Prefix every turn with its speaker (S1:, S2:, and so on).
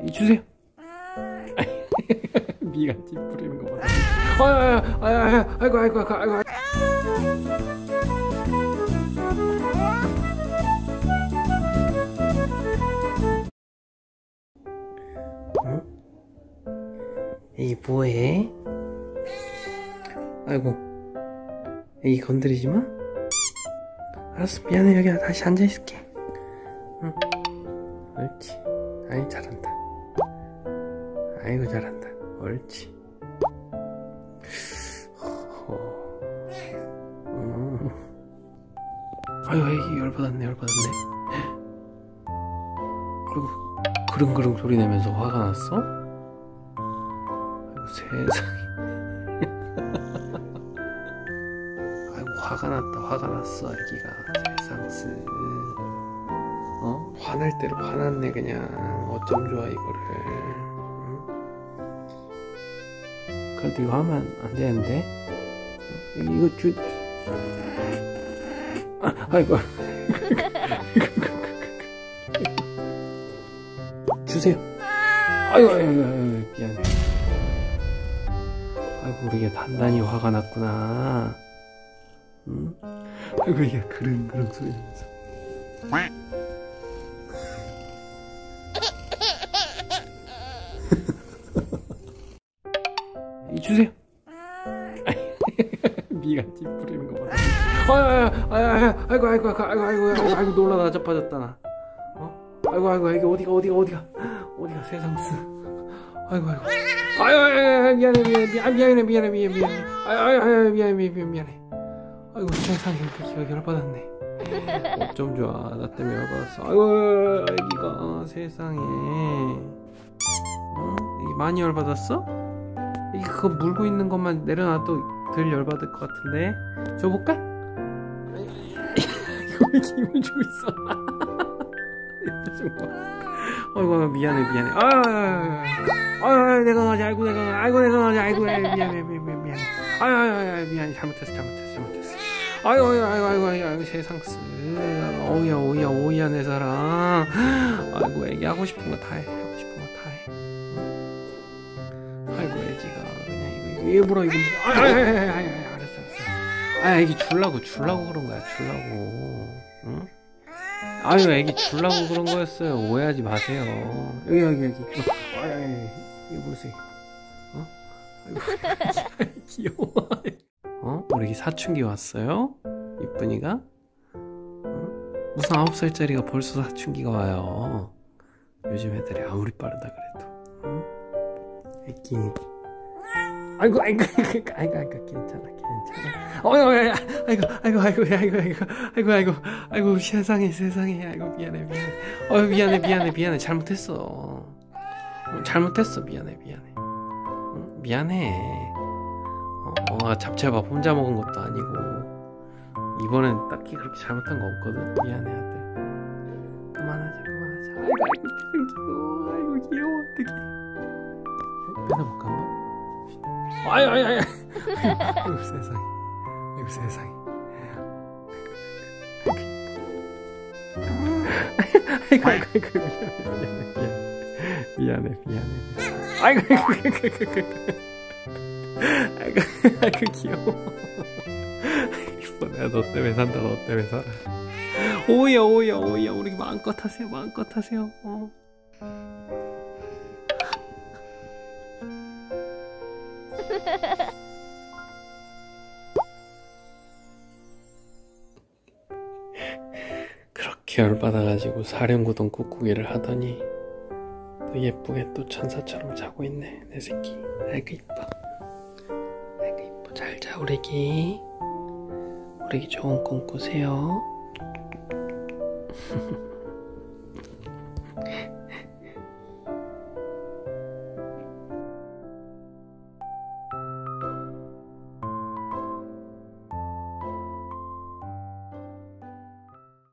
S1: 주세요. 미가 찌푸리는 거 봐. 아이고. 응? 애기 뭐해? 아이고, 애기 건드리지 마. 알았어, 미안해. 여기 다시 앉아 있을게. 응. 옳지. 아이, 잘한다. 아이고, 잘한다. 옳지. 아유, 애기 열받았네. 아이고, 그릉그릉 소리 내면서 화가 났어? 아이고, 세상에. 아이고, 화가 났어, 애기가. 세상스. 화날 대로 화났네, 그냥. 어쩜 좋아, 이거를. 응? 그래도 이거 하면 안 되는데? 이거 아이고. 주세요. 아이고, 미안해. 아이고, 우리 이게 단단히 화가 났구나. 응? 아이고, 이게 그릉그릉 소리 나면서. 주세요. 미가 찌푸리는 거 봐. 아이고, 놀라다 자빠졌다 나. 아이고, 이게 어디가 세상스. 아이고, 미안해. 아이고, 세상에, 애기가 열받았네. 어쩜 좋아, 나 때문에 열받았어. 아이고, 애기가 세상에. 애기 많이 열받았어? 애기 그거 물고 있는 것만 내려놔도 덜 열받을 것 같은데. 줘볼까? 이거 왜 힘을 주고 있어? 아이고, 미안해. 내가 가지. 아이고, 미안해. 미안해. 잘못했어. 아이고, 세상스. 오야, 내 사랑. 아이고, 애기 하고 싶은 거 다 해. 아이고, 애기가 그냥 이거 일부러 이거. 알았어. 애기 줄라고 그런 거야. 응? 아유, 애기 줄라고 그런 거였어요. 오해하지 마세요. 여기. 이거 보세요. 아이고, 귀여워. 우리 애기 사춘기 왔어요? 이쁜이가? 무슨 9살짜리가 벌써 사춘기가 와요. 요즘 애들이 아무리 빠르다 그래도. 응? 애기. 아이고, 괜찮아. 아이고, 세상에. 아이고, 미안해. 잘못했어. 미안해. 응? 미안해. 잡채밥 혼자 먹은 것도 아니고 이번엔 딱히 그렇게 잘못한 거 없거든. 미안해, 아들. 그만하자. 아이고, 귀여워. 어떡해. 뺏어볼까 한번? 아이고, 세상에. 아이고, 미안해. 아이고, 귀여워. 이뻐. 내가 너 때문에 산다. 너 때문에 살아. 오야. 우리 마음껏 하세요. 그렇게 열받아가지고 사령구동 꾹꾹이를 하더니 또 예쁘게 또 천사처럼 자고 있네, 내 새끼. 아이고, 이뻐. 잘 자, 우리 애기. 좋은 꿈 꾸세요.